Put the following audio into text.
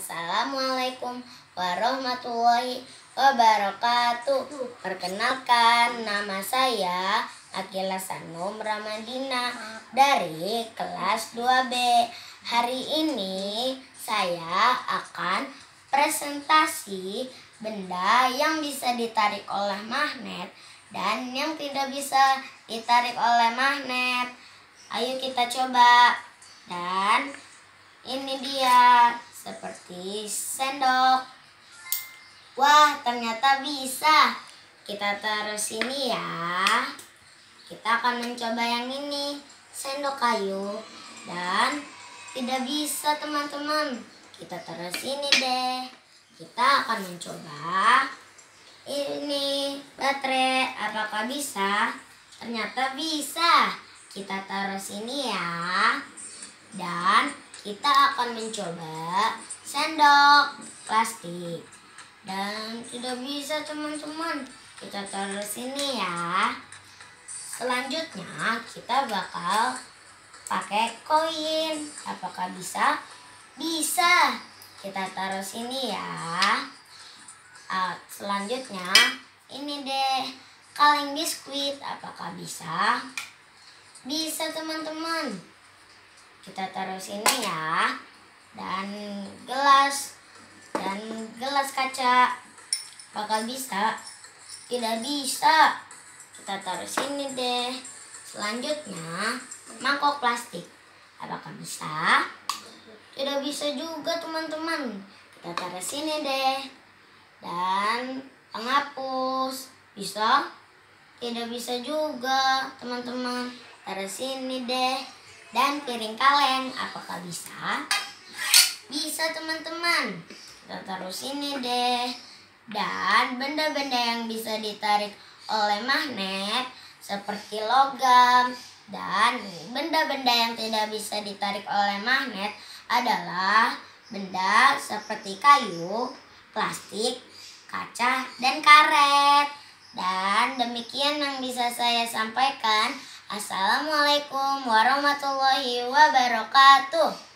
Assalamualaikum warahmatullahi wabarakatuh. Perkenalkan, nama saya Akila Sanum Ramadina dari kelas 2B. Hari ini saya akan presentasi benda yang bisa ditarik oleh magnet dan yang tidak bisa ditarik oleh magnet. Ayo kita coba. Dan ini dia, seperti sendok. Wah, ternyata bisa. Kita taruh sini ya. Kita akan mencoba yang ini, sendok kayu. Dan tidak bisa, teman-teman. Kita taruh sini deh. Kita akan mencoba ini baterai. Apakah bisa? Ternyata bisa. Kita taruh sini ya. Dan kita akan mencoba sendok plastik. Dan tidak bisa, teman-teman. Kita taruh sini ya. Selanjutnya kita bakal pakai koin. Apakah bisa? Bisa. Kita taruh sini ya. Selanjutnya ini deh, kaleng biskuit. Apakah bisa? Bisa, teman-teman. Kita taruh sini ya. Dan gelas kaca. Apakah bisa? Tidak bisa. Kita taruh sini deh. Selanjutnya mangkok plastik. Apakah bisa? Tidak bisa juga, teman-teman. Kita taruh sini deh. Dan penghapus. Bisa? Tidak bisa juga, teman-teman. Taruh sini deh. Dan piring kaleng, apakah bisa? Bisa, teman-teman. Kita taruh sini deh. Dan benda-benda yang bisa ditarik oleh magnet seperti logam dan benda-benda yang tidak bisa ditarik oleh magnet adalah benda seperti kayu, plastik, kaca, dan karet. Dan demikian yang bisa saya sampaikan. Assalamualaikum warahmatullahi wabarakatuh.